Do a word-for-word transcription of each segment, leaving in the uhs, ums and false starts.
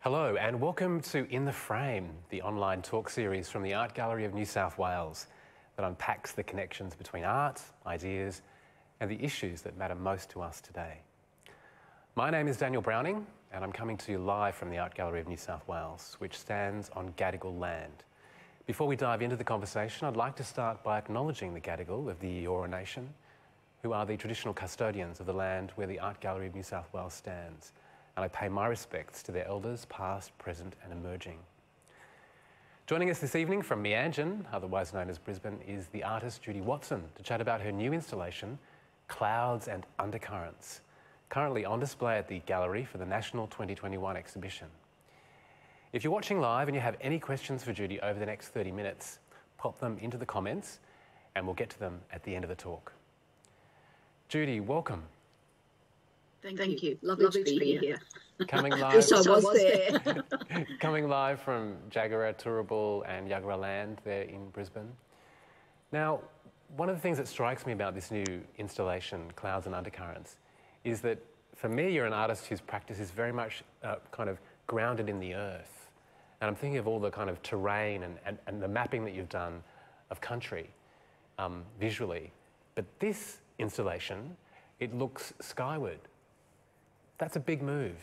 Hello and welcome to In the Frame, the online talk series from the Art Gallery of New South Wales that unpacks the connections between art, ideas and the issues that matter most to us today. My name is Daniel Browning and I'm coming to you live from the Art Gallery of New South Wales, which stands on Gadigal land. Before we dive into the conversation, I'd like to start by acknowledging the Gadigal of the Eora Nation, who are the traditional custodians of the land where the Art Gallery of New South Wales stands. And I pay my respects to their elders, past, present and emerging. Joining us this evening from Meanjin, otherwise known as Brisbane, is the artist Judy Watson to chat about her new installation, Clouds and Undercurrents, currently on display at the gallery for the National twenty twenty-one exhibition. If you're watching live and you have any questions for Judy over the next thirty minutes, pop them into the comments and we'll get to them at the end of the talk. Judy, welcome. Thank, Thank you. you. Lovely, Lovely to be, to be here. here. Coming live. Yes, I was there. Coming live from Jagera, Turrbal and Yagara land there in Brisbane. Now, one of the things that strikes me about this new installation, Clouds and Undercurrents, is that for me, you're an artist whose practice is very much uh, kind of grounded in the earth. And I'm thinking of all the kind of terrain and, and, and the mapping that you've done of country um, visually. But this installation, it looks skyward. That's a big move.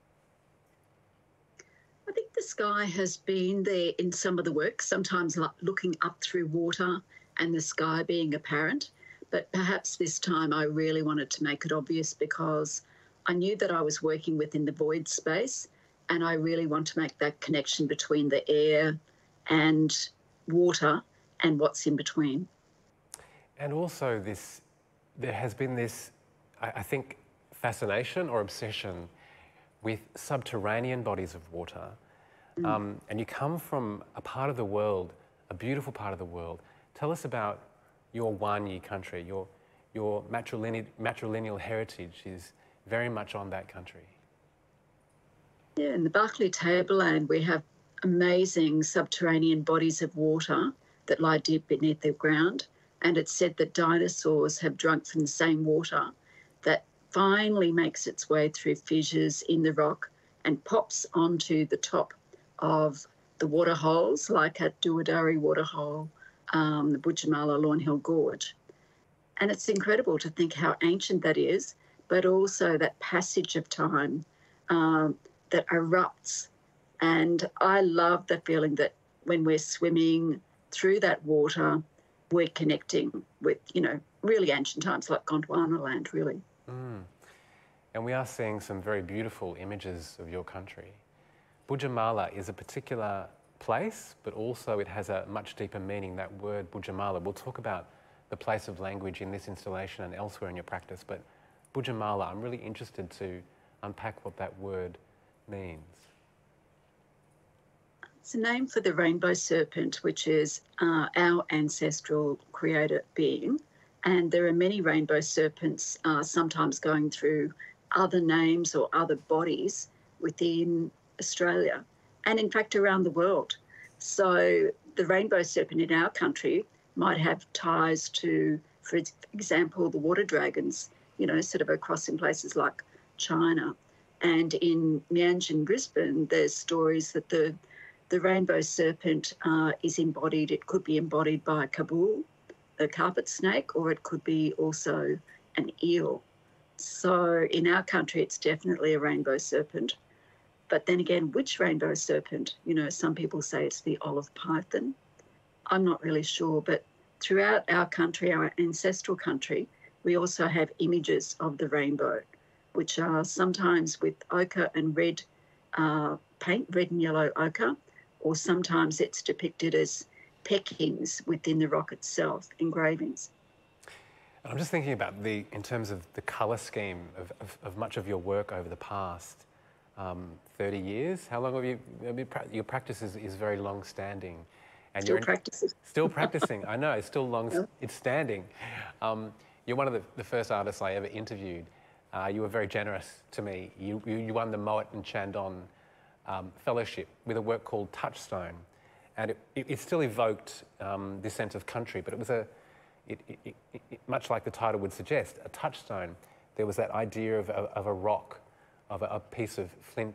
I think the sky has been there in some of the work, sometimes like looking up through water and the sky being apparent. But perhaps this time I really wanted to make it obvious because I knew that I was working within the void space and I really want to make that connection between the air and water and what's in between. And also this, there has been this, I, I think, fascination or obsession with subterranean bodies of water. Mm. Um, and you come from a part of the world, a beautiful part of the world. Tell us about your Waanyi Country. Your, your matrilineal, matrilineal heritage is very much on that country. Yeah, in the Barkly Tableland we have amazing subterranean bodies of water that lie deep beneath the ground. And it's said that dinosaurs have drunk from the same water that finally makes its way through fissures in the rock and pops onto the top of the waterholes, like at Duwadari Waterhole, um, the Budjamala Lawn Hill Gorge. And it's incredible to think how ancient that is, but also that passage of time um, that erupts. And I love the feeling that when we're swimming through that water, we're connecting with, you know, really ancient times like Gondwana land, really. Mm. And we are seeing some very beautiful images of your country. Budjamala is a particular place, but also it has a much deeper meaning, that word Budjamala. We'll talk about the place of language in this installation and elsewhere in your practice, but Budjamala, I'm really interested to unpack what that word means. It's a name for the rainbow serpent, which is uh, our ancestral creator being. And there are many rainbow serpents uh, sometimes going through other names or other bodies within Australia and in fact around the world. So the rainbow serpent in our country might have ties to, for example, the water dragons, you know, sort of across in places like China. And in Meanjin, Brisbane, there's stories that the, the rainbow serpent uh, is embodied, it could be embodied by Kabul, a carpet snake, or it could be also an eel. So in our country, it's definitely a rainbow serpent. But then again, which rainbow serpent? You know, some people say it's the olive python. I'm not really sure, but throughout our country, our ancestral country, we also have images of the rainbow, which are sometimes with ochre and red uh, paint, red and yellow ochre, or sometimes it's depicted as peckings within the rock itself, engravings. And I'm just thinking about the, in terms of the colour scheme of, of, of much of your work over the past um, thirty years. How long have you, I mean, your practice is, is very long-standing. And still you're in, practicing. Still practicing, I know, it's still long, yeah. It's standing. Um, you're one of the, the first artists I ever interviewed. Uh, you were very generous to me. You, you, you won the Mowat and Chandon um, Fellowship with a work called Touchstone. And it, it, it still evoked um, this sense of country, but it was a, it, it, it, it, much like the title would suggest, a touchstone. There was that idea of, of, of a rock, of a, a piece of flint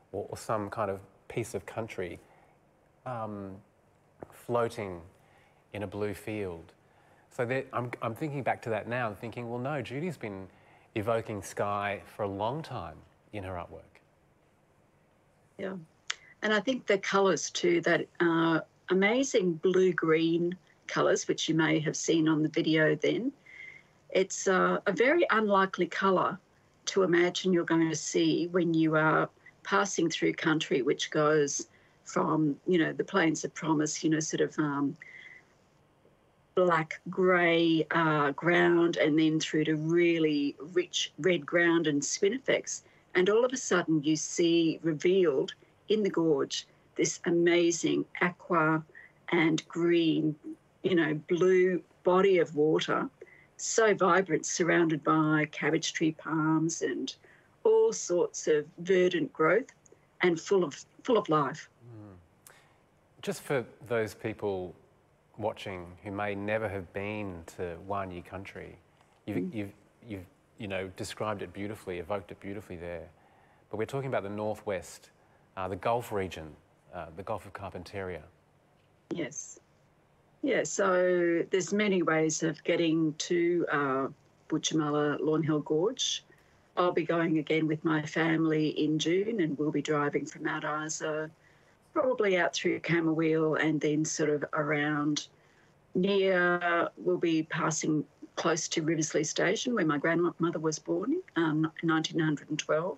or, or some kind of piece of country um, floating in a blue field. So there, I'm, I'm thinking back to that now and thinking, well, no, Judy's been evoking sky for a long time in her artwork. Yeah. And I think the colours too, that uh, amazing blue-green colours, which you may have seen on the video then, it's uh, a very unlikely colour to imagine you're going to see when you are passing through country, which goes from, you know, the Plains of Promise, you know, sort of um, black grey uh, ground, and then through to really rich red ground and spinifex. And all of a sudden you see revealed in the gorge this amazing aqua and green, you know, blue body of water, so vibrant, surrounded by cabbage tree palms and all sorts of verdant growth and full of full of life. Mm. Just for those people watching who may never have been to Waanyi Country, you've, mm. you've, you've you know, described it beautifully, evoked it beautifully there. But we're talking about the northwest, uh, the Gulf region, uh, the Gulf of Carpentaria. Yes. Yeah, so there's many ways of getting to uh, Butchamulla Lawn Hill Gorge. I'll be going again with my family in June, and we'll be driving from Mount Isa, probably out through Camberwell, and then sort of around near, we'll be passing close to Riversley Station, where my grandmother was born um, in nineteen twelve,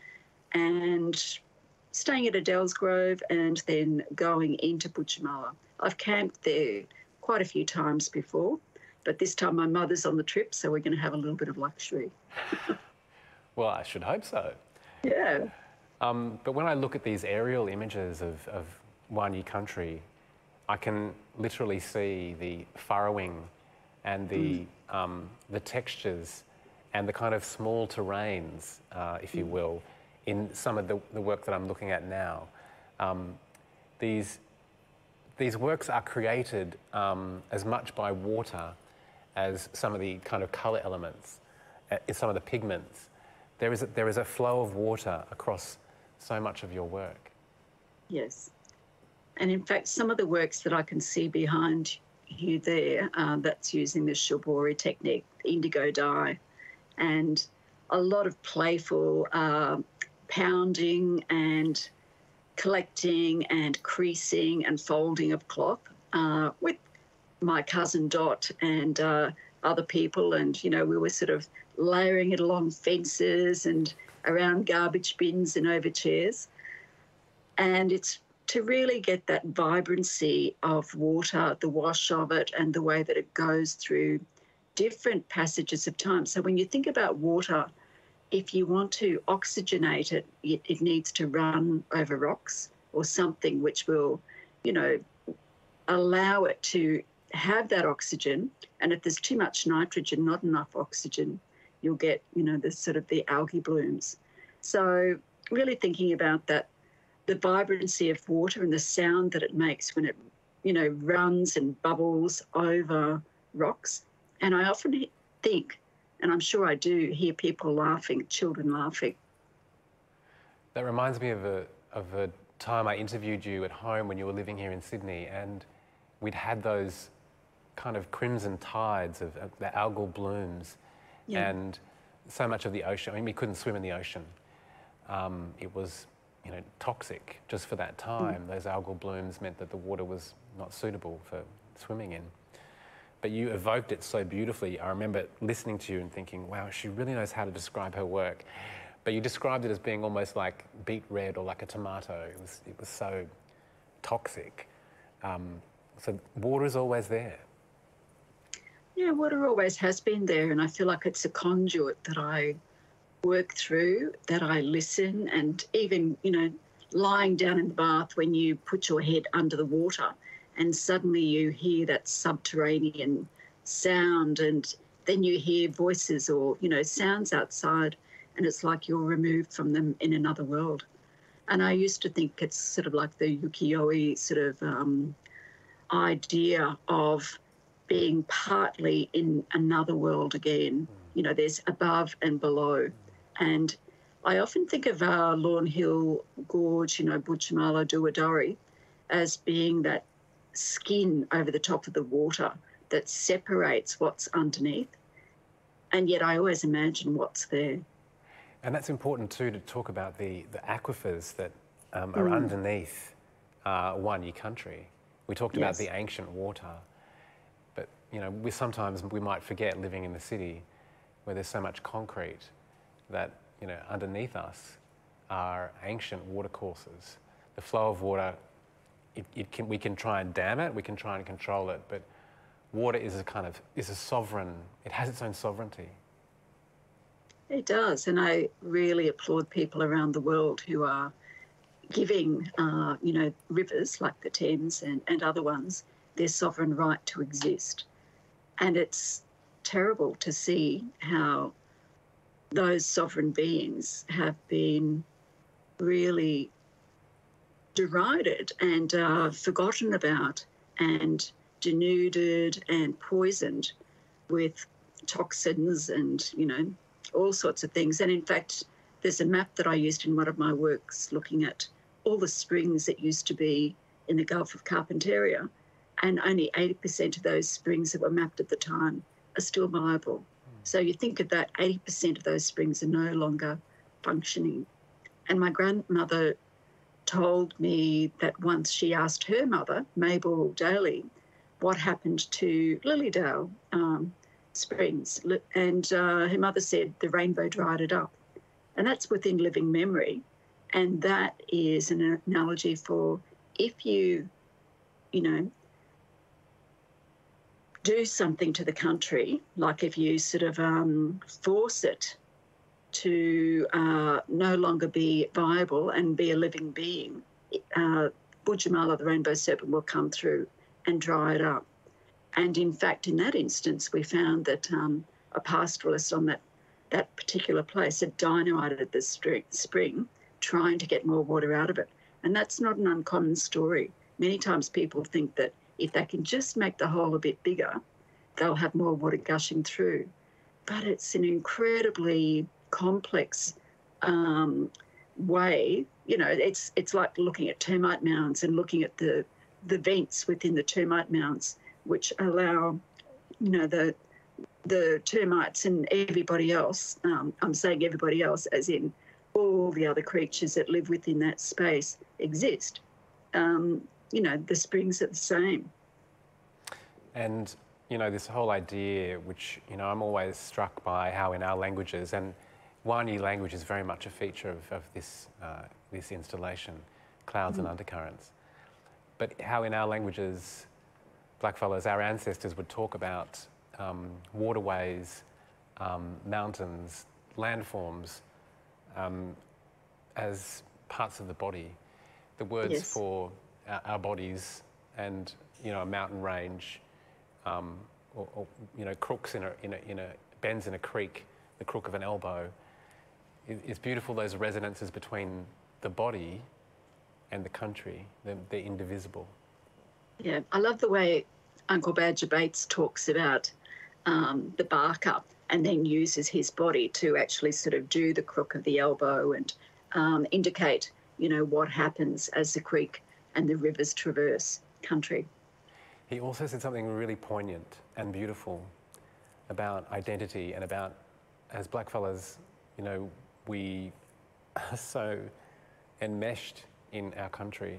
and staying at Adele's Grove and then going into Butchamulla. I've camped there quite a few times before, but this time my mother's on the trip, so we're going to have a little bit of luxury. Well, I should hope so. Yeah. Um, but when I look at these aerial images of, of Waanyi Country, I can literally see the furrowing and the, mm. um, the textures and the kind of small terrains, uh, if you mm. will, in some of the, the work that I'm looking at now. Um, these, these works are created um, as much by water as some of the kind of colour elements, uh, some of the pigments. There is, a, there is a flow of water across so much of your work. Yes. And in fact, some of the works that I can see behind you there, uh, that's using the shibori technique, indigo dye, and a lot of playful uh, pounding and collecting and creasing and folding of cloth uh, with my cousin Dot and uh, other people. And, you know, we were sort of layering it along fences and around garbage bins and over chairs. And it's to really get that vibrancy of water, the wash of it, and the way that it goes through different passages of time. So when you think about water, if you want to oxygenate it, it, it needs to run over rocks or something which will, you know, allow it to have that oxygen. And if there's too much nitrogen, not enough oxygen, you'll get, you know, the sort of the algae blooms. So really thinking about that, the vibrancy of water and the sound that it makes when it, you know, runs and bubbles over rocks. And I often think, and I'm sure I do, hear people laughing, children laughing. That reminds me of a, of a time I interviewed you at home when you were living here in Sydney, and we'd had those kind of crimson tides of, of the algal blooms. Yeah. And so much of the ocean, I mean, we couldn't swim in the ocean. Um, it was, you know, toxic just for that time. Mm. Those algal blooms meant that the water was not suitable for swimming in. But you evoked it so beautifully. I remember listening to you and thinking, wow, she really knows how to describe her work. But you described it as being almost like beet red or like a tomato. It was, it was so toxic. Um, so water is always there. Yeah, water always has been there, and I feel like it's a conduit that I work through, that I listen, and even, you know, lying down in the bath when you put your head under the water and suddenly you hear that subterranean sound, and then you hear voices or, you know, sounds outside, and it's like you're removed from them in another world. And I used to think it's sort of like the ukiyo-e sort of um, idea of being partly in another world again. You know, there's above and below. And I often think of our Lawn Hill Gorge, you know, Butchamala Duwadurri, as being that skin over the top of the water that separates what's underneath. And yet I always imagine what's there. And that's important too, to talk about the, the aquifers that um, are Mm. underneath uh, Waanyi Country. We talked about Yes. the ancient water, but you know, we sometimes we might forget, living in the city where there's so much concrete, that you know, underneath us are ancient watercourses. The flow of water, it, it can, we can try and dam it, we can try and control it, but water is a kind of, is a sovereign, it has its own sovereignty. It does, and I really applaud people around the world who are giving, uh, you know, rivers like the Thames and, and other ones their sovereign right to exist. And it's terrible to see how those sovereign beings have been really derided and uh, forgotten about and denuded and poisoned with toxins and, you know, all sorts of things. And in fact, there's a map that I used in one of my works looking at all the springs that used to be in the Gulf of Carpentaria, and only eighty percent of those springs that were mapped at the time are still viable. Mm. So you think of that, eighty percent of those springs are no longer functioning. And my grandmother told me that once she asked her mother, Mabel Daly, what happened to Lilydale um, Springs, and uh, her mother said the rainbow dried it up. And that's within living memory. And that is an analogy for if you, you know, do something to the country, like if you sort of um, force it to uh, no longer be viable and be a living being, uh, Bujamala, the rainbow serpent, will come through and dry it up. And in fact, in that instance, we found that um, a pastoralist on that, that particular place had dynamited the spring, trying to get more water out of it. And that's not an uncommon story. Many times people think that if they can just make the hole a bit bigger, they'll have more water gushing through. But it's an incredibly complex um, way. You know, it's it's like looking at termite mounds and looking at the, the vents within the termite mounds, which allow, you know, the the termites and everybody else, um, I'm saying everybody else as in all the other creatures that live within that space exist. Um, you know, the springs are the same. And, you know, this whole idea, which, you know, I'm always struck by how in our languages, and Waanyi language is very much a feature of, of this, uh, this installation, clouds mm. and undercurrents, but how in our languages, blackfellas, our ancestors would talk about um, waterways, um, mountains, landforms um, as parts of the body. The words yes. for our, our bodies and, you know, a mountain range, um, or, or, you know, crooks in a, in, a, in a, bends in a creek, the crook of an elbow. It, it's beautiful, those resonances between the body and the country. They're, they're indivisible. Yeah, I love the way Uncle Badger Bates talks about um, the barker and then uses his body to actually sort of do the crook of the elbow and um, indicate, you know, what happens as the creek and the rivers traverse country. He also said something really poignant and beautiful about identity and about, as blackfellas, you know, we are so enmeshed in our country.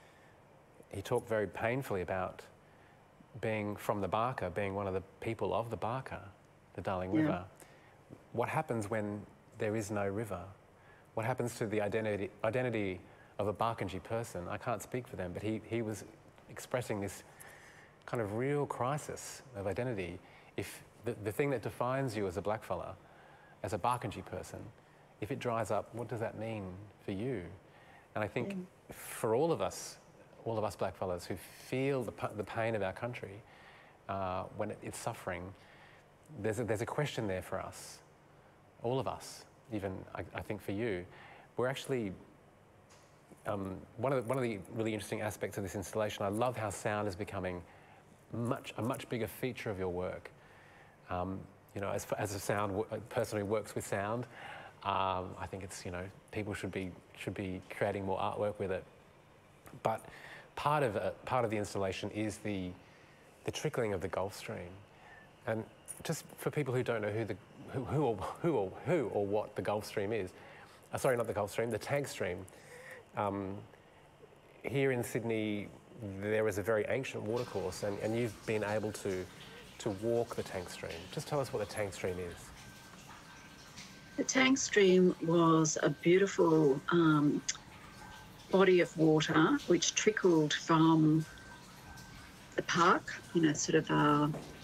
He talked very painfully about being from the Barker, being one of the people of the Barker, the Darling yeah. River. What happens when there is no river? What happens to the identity, identity of a Barkindji person? I can't speak for them, but he, he was expressing this kind of real crisis of identity. If the, the thing that defines you as a blackfella, as a Barkindji person, if it dries up, what does that mean for you? And I think yeah. for all of us, all of us blackfellas who feel the, the pain of our country uh, when it, it's suffering, there's a, there's a question there for us, all of us, even I, I think for you. We're actually, um, one, of the, one of the really interesting aspects of this installation, I love how sound is becoming much, a much bigger feature of your work. Um, you know, as, as a sound a person who works with sound, Um, I think it's, you know, people should be should be creating more artwork with it. But part of it, part of the installation is the the trickling of the Gulf Stream, and just for people who don't know who the who who or who or, who or what the Gulf Stream is, uh, sorry, not the Gulf Stream, the Tank Stream. Um, here in Sydney, there is a very ancient watercourse, and, and you've been able to to walk the Tank Stream. Just tell us what the Tank Stream is. The Tank Stream was a beautiful um, body of water which trickled from the park, you know, sort of uh,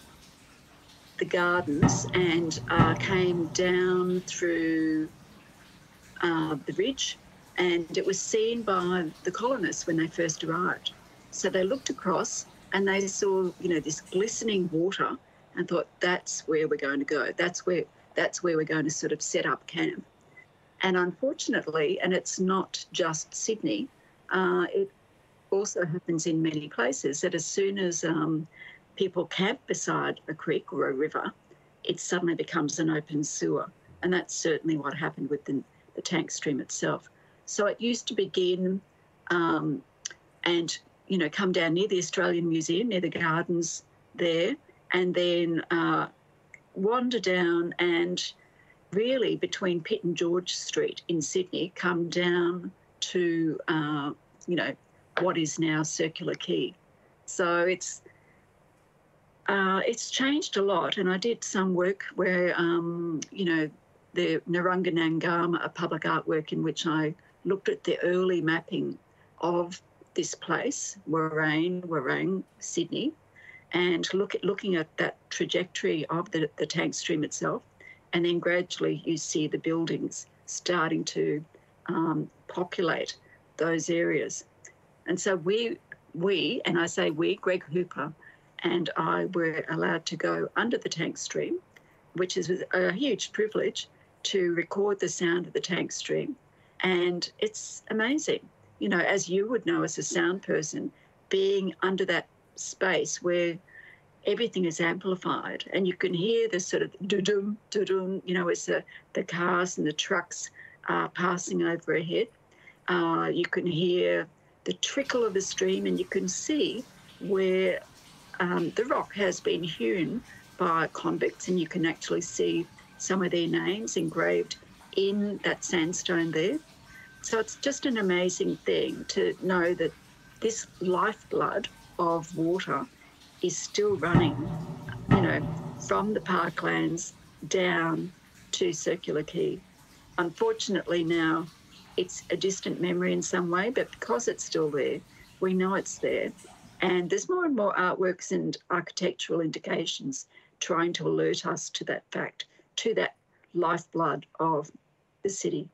the gardens, and uh, came down through uh, the ridge, and it was seen by the colonists when they first arrived. So they looked across and they saw, you know, this glistening water and thought, that's where we're going to go. That's where that's where we're going to sort of set up camp. And unfortunately, and it's not just Sydney, uh, it also happens in many places, that as soon as um, people camp beside a creek or a river, it suddenly becomes an open sewer. And that's certainly what happened with the, the Tank Stream itself. So it used to begin um, and, you know, come down near the Australian Museum, near the gardens there, and then uh, wander down and really between Pitt and George Street in Sydney come down to, uh, you know, what is now Circular Quay. So it's uh, it's changed a lot, and I did some work where, um, you know, the Narunga Nangama, a public artwork in which I looked at the early mapping of this place, Warrain, Warrang, Sydney, and look at looking at that trajectory of the, the Tank Stream itself, and then gradually you see the buildings starting to um, populate those areas. And so we, we, and I say we, Greg Hooper and I were allowed to go under the Tank Stream, which is a huge privilege, to record the sound of the Tank Stream. And it's amazing, you know, as you would know as a sound person, being under that space where everything is amplified and you can hear the sort of doo-dum, doo-dum, you know, as the, the cars and the trucks are passing overhead. Uh, you can hear the trickle of the stream, and you can see where um, the rock has been hewn by convicts, and you can actually see some of their names engraved in that sandstone there. So it's just an amazing thing to know that this lifeblood of water is still running, you know, from the parklands down to Circular Quay. Unfortunately now it's a distant memory in some way, but because it's still there, we know it's there. And there's more and more artworks and architectural indications trying to alert us to that fact, to that lifeblood of the city.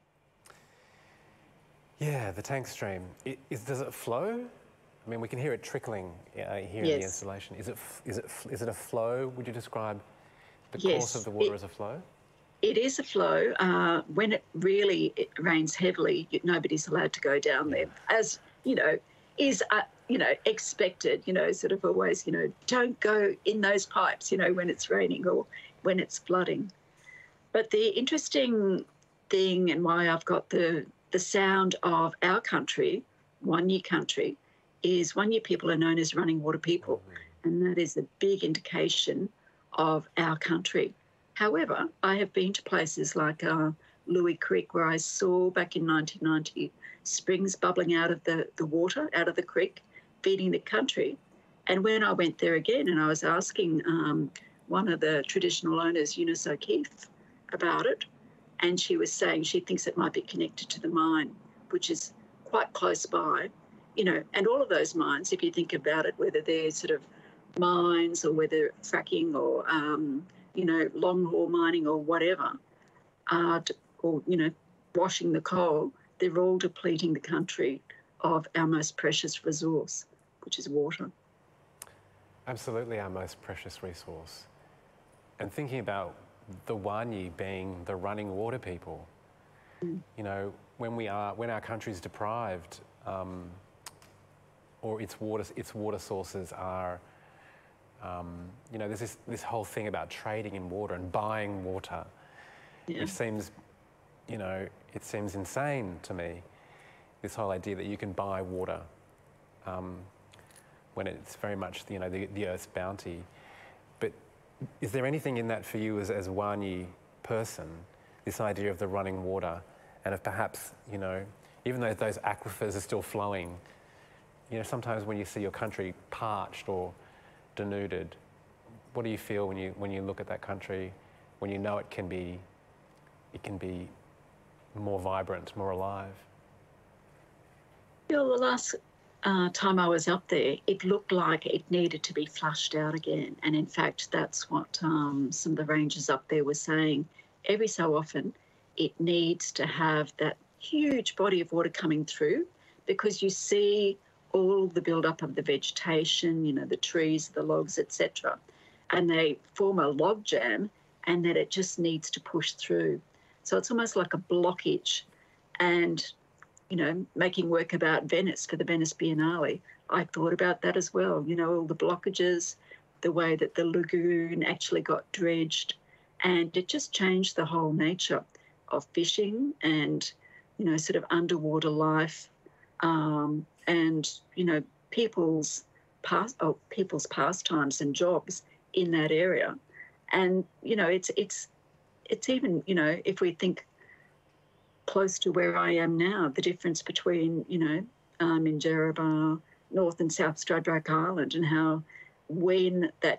Yeah, the Tank Stream. It, is, does it flow? I mean, we can hear it trickling uh, here Yes. in the installation. Is it, is it, is it a flow? Would you describe the Yes, course of the water it, as a flow? It is a flow. Uh, when it really it rains heavily, nobody's allowed to go down there, as, you know, is, uh, you know, expected, you know, sort of always, you know, don't go in those pipes, you know, when it's raining or when it's flooding. But the interesting thing, and why I've got the, the sound of our country, Waanyi Country, is Waanyi people are known as running water people, and that is a big indication of our country. However, I have been to places like uh, Louis Creek, where I saw back in nineteen ninety springs bubbling out of the, the water, out of the creek, feeding the country. And when I went there again and I was asking um, one of the traditional owners, Eunice O'Keefe, about it, and she was saying she thinks it might be connected to the mine, which is quite close by. You know, and all of those mines, if you think about it, whether they're sort of mines or whether fracking or, um, you know, long haul mining or whatever, uh, or, you know, washing the coal, they're all depleting the country of our most precious resource, which is water. Absolutely our most precious resource. And thinking about the Waanyi being the running water people, mm. you know, when we are, when our country's deprived, um, or its water, its water sources are, um, you know, there's this, this whole thing about trading in water and buying water, yeah. which seems you know, it seems insane to me, this whole idea that you can buy water um, when it's very much, you know, the, the Earth's bounty. But is there anything in that for you as, as a Waanyi person, this idea of the running water, and of perhaps, you know, even though those aquifers are still flowing, you know, sometimes when you see your country parched or denuded, what do you feel when you when you look at that country, when you know it can be, it can be more vibrant, more alive? Well, the last uh, time I was up there, it looked like it needed to be flushed out again, and in fact, that's what um, some of the rangers up there were saying. Every so often, it needs to have that huge body of water coming through, because you see all the build-up of the vegetation, you know, the trees, the logs, et cetera, and they form a log jam, and that it just needs to push through. So it's almost like a blockage. And, you know, making work about Venice for the Venice Biennale, I thought about that as well, you know, all the blockages, the way that the lagoon actually got dredged, and it just changed the whole nature of fishing and, you know, sort of underwater life, um, and, you know, people's past, oh, people's pastimes and jobs in that area. And, you know, it's it's it's even, you know, if we think close to where I am now, the difference between, you know, um, in Jerrabah, North and South Stradbroke Island, and how when that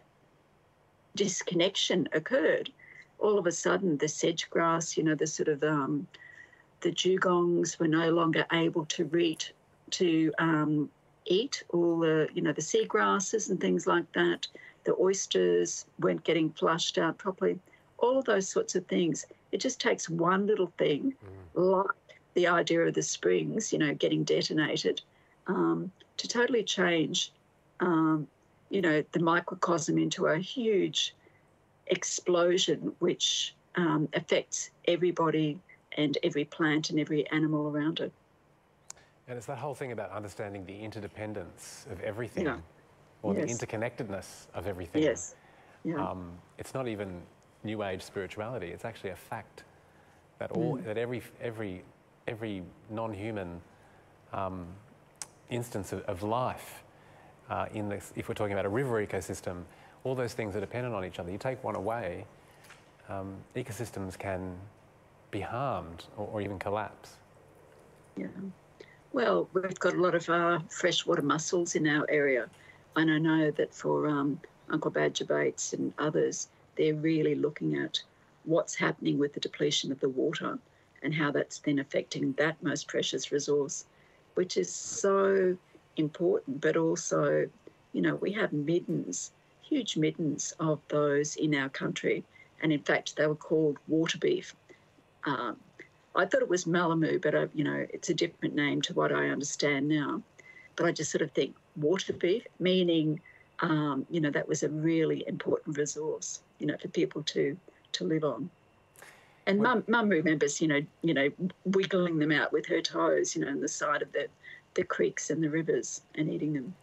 disconnection occurred, all of a sudden the sedge grass, you know, the sort of um, the dugongs were no longer able to reach to um, eat all the, you know, the sea grasses and things like that. The oysters weren't getting flushed out properly. All of those sorts of things. It just takes one little thing, mm. like the idea of the springs, you know, getting detonated, um, to totally change, um, you know, the microcosm into a huge explosion which um, affects everybody and every plant and every animal around it. And it's that whole thing about understanding the interdependence of everything, yeah. or yes. the interconnectedness of everything. Yes. Yeah. Um, it's not even New Age spirituality. It's actually a fact that all mm. that every every every non-human um, instance of, of life, uh, in this, if we're talking about a river ecosystem, all those things are dependent on each other. You take one away, um, ecosystems can be harmed or, or even collapse. Yeah. Well, we've got a lot of uh, freshwater mussels in our area, and I know that for um, Uncle Badger Bates and others, they're really looking at what's happening with the depletion of the water and how that's then affecting that most precious resource, which is so important. But also, you know, we have middens, huge middens of those in our country, and in fact they were called water beef. Um, I thought it was Malamu, but, I, you know, it's a different name to what I understand now. But I just sort of think water beef, meaning, um, you know, that was a really important resource, you know, for people to, to live on. And well, Mum, Mum remembers, you know, you know, wiggling them out with her toes, you know, on the side of the, the creeks and the rivers and eating them.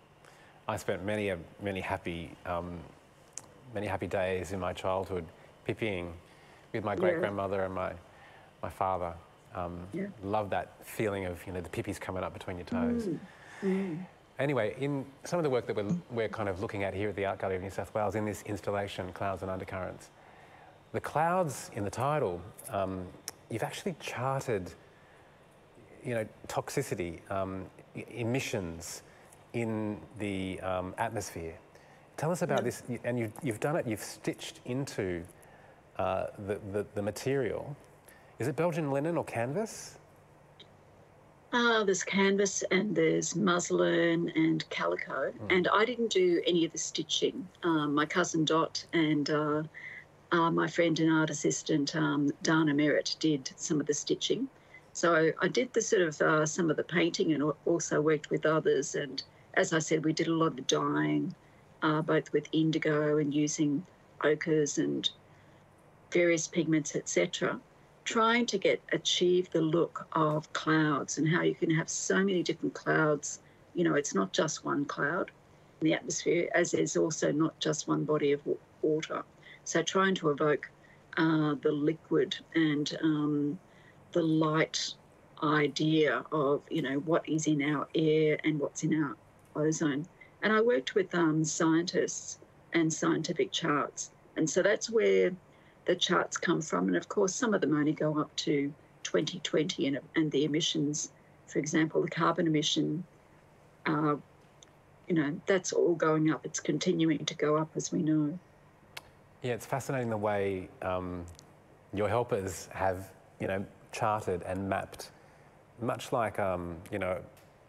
I spent many, a, many happy, um, many happy days in my childhood pipping with my great-grandmother yeah. and my my father. Um, yeah. Loved that feeling of, you know, the pippies coming up between your toes. Mm. Mm. Anyway, in some of the work that we're, we're kind of looking at here at the Art Gallery of New South Wales in this installation, Clouds and Undercurrents, the clouds in the title, um, you've actually charted, you know, toxicity, um, emissions in the um, atmosphere. Tell us about yeah. this, and you've, you've done it, you've stitched into uh, the, the, the material. Is it Belgian linen or canvas? Uh, there's canvas and there's muslin and calico. Mm. And I didn't do any of the stitching. Um, my cousin Dot and uh, uh, my friend and art assistant um, Dana Merritt did some of the stitching. So I did the sort of uh, some of the painting and also worked with others. And as I said, we did a lot of dyeing, uh, both with indigo and using ochres and various pigments, et cetera, trying to get achieve the look of clouds and how you can have so many different clouds. You know, it's not just one cloud in the atmosphere, as there's also not just one body of water. So trying to evoke uh, the liquid and um, the light idea of, you know, what is in our air and what's in our ozone. And I worked with um, scientists and scientific charts. And so that's where the charts come from. And of course, some of them only go up to twenty twenty, and, and the emissions, for example, the carbon emission, uh, you know, that's all going up. It's continuing to go up, as we know. Yeah, it's fascinating the way um, your helpers have, you know, charted and mapped, much like, um, you know,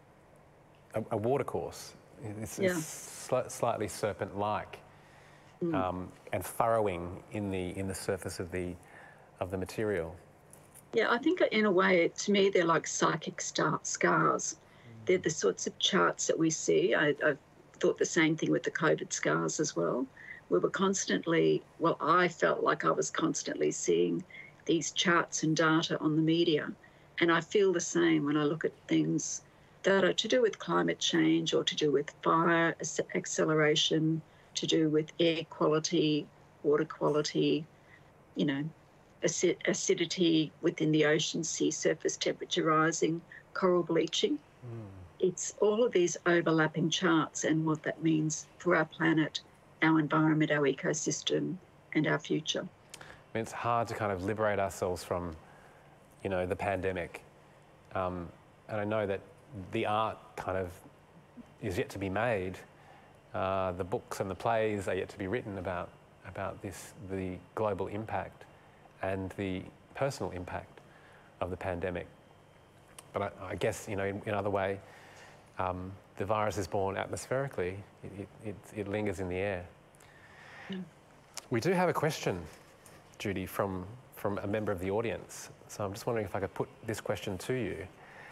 a, a watercourse. It's, Yeah. it's sli slightly serpent-like, Mm. um, and furrowing in the in the surface of the of the material. Yeah, I think in a way, to me, they're like psychic star scars. Mm. They're the sorts of charts that we see. I, I thought the same thing with the COVID scars as well. We were constantly, well, I felt like I was constantly seeing these charts and data on the media. And I feel the same when I look at things that are to do with climate change or to do with fire acceleration, to do with air quality, water quality, you know, acid acidity within the ocean, sea surface temperature rising, coral bleaching. Mm. It's all of these overlapping charts and what that means for our planet, our environment, our ecosystem, and our future. I mean, it's hard to kind of liberate ourselves from, you know, the pandemic. Um, and I know that the art kind of is yet to be made. Uh, the books and the plays are yet to be written about, about this, the global impact and the personal impact of the pandemic. But I, I guess, you know, in, in other way, um, the virus is born atmospherically. It, it, it lingers in the air. Yeah. We do have a question, Judy, from, from a member of the audience. So I'm just wondering if I could put this question to you.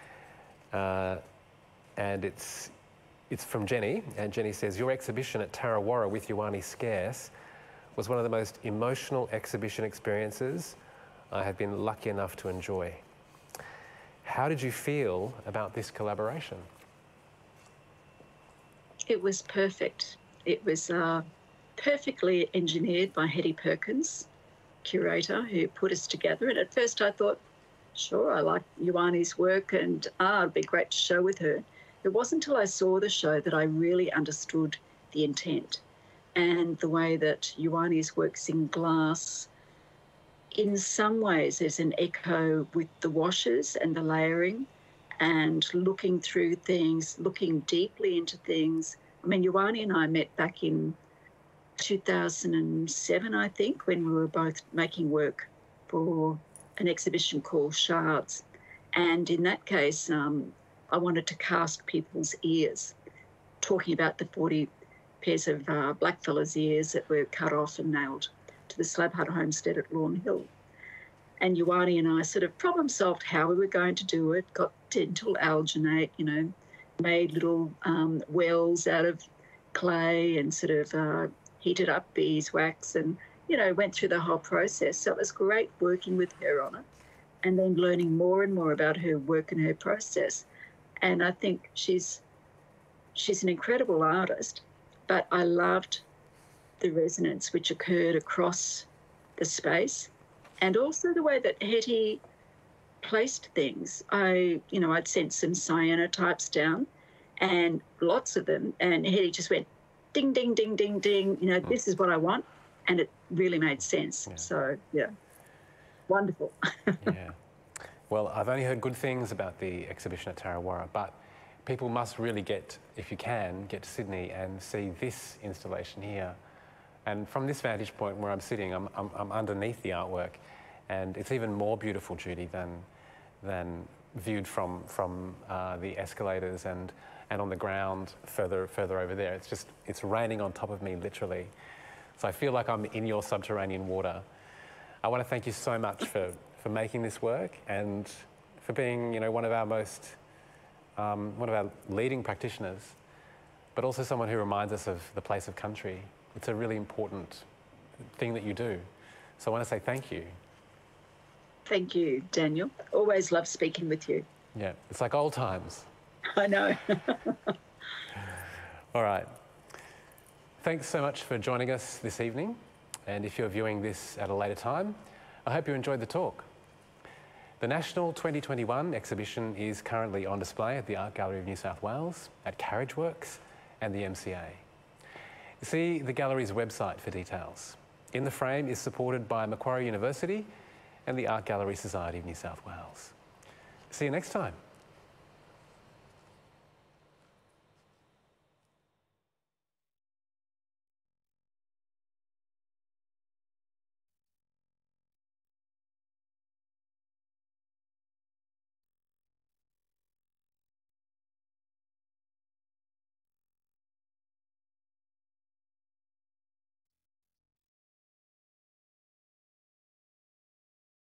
Uh, and it's, it's from Jenny, and Jenny says, your exhibition at Tarrawarra with Waanyi Scarce was one of the most emotional exhibition experiences I have been lucky enough to enjoy. How did you feel about this collaboration? It was perfect. It was uh, perfectly engineered by Hetty Perkins, curator, who put us together. And at first I thought, sure, I like Waanyi's work and ah, it'd be great to show with her. It wasn't until I saw the show that I really understood the intent and the way that Waanyi's works in glass. In some ways, there's an echo with the washes and the layering and looking through things, looking deeply into things. I mean, Waanyi and I met back in two thousand seven, I think, when we were both making work for an exhibition called Shards. And in that case, um, I wanted to cast people's ears, talking about the forty pairs of uh, blackfellas' ears that were cut off and nailed to the slab hut homestead at Lawn Hill. And Waanyi and I sort of problem solved how we were going to do it, got dental alginate, you know, made little um, wells out of clay and sort of uh, heated up beeswax and, you know, went through the whole process. So it was great working with her on it and then learning more and more about her work and her process. And I think she's she's an incredible artist, but I loved the resonance which occurred across the space and also the way that Hetty placed things. I, you know, I'd sent some cyanotypes down and lots of them, and Hetty just went ding, ding, ding, ding, ding, you know, this is what I want, and it really made sense. Yeah. So, yeah, wonderful. Yeah. Well, I've only heard good things about the exhibition at Tarrawarra, but people must really get, if you can, get to Sydney and see this installation here. And from this vantage point where I'm sitting, I'm, I'm, I'm underneath the artwork, and it's even more beautiful, Judy, than, than viewed from, from uh, the escalators and, and on the ground further, further over there. It's just, it's raining on top of me, literally. So I feel like I'm in your subterranean water. I want to thank you so much for, for making this work and for being, you know, one of our most, um, one of our leading practitioners, but also someone who reminds us of the place of country. It's a really important thing that you do. So I want to say thank you. Thank you, Daniel. Always love speaking with you. Yeah, it's like old times. I know. All right. Thanks so much for joining us this evening. And if you're viewing this at a later time, I hope you enjoyed the talk. The National twenty twenty-one exhibition is currently on display at the Art Gallery of New South Wales, at Carriageworks and the M C A. See the gallery's website for details. In the Frame is supported by Macquarie University and the Art Gallery Society of New South Wales. See you next time.